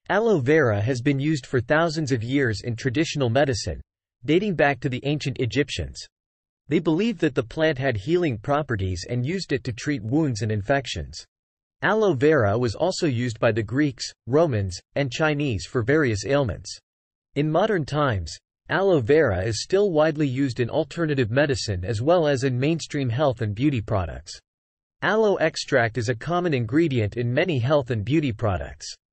Aloe vera has been used for thousands of years in traditional medicine, dating back to the ancient Egyptians. They believed that the plant had healing properties and used it to treat wounds and infections. Aloe vera was also used by the Greeks, Romans, and Chinese for various ailments. In modern times, aloe vera is still widely used in alternative medicine as well as in mainstream health and beauty products. Aloe extract is a common ingredient in many health and beauty products.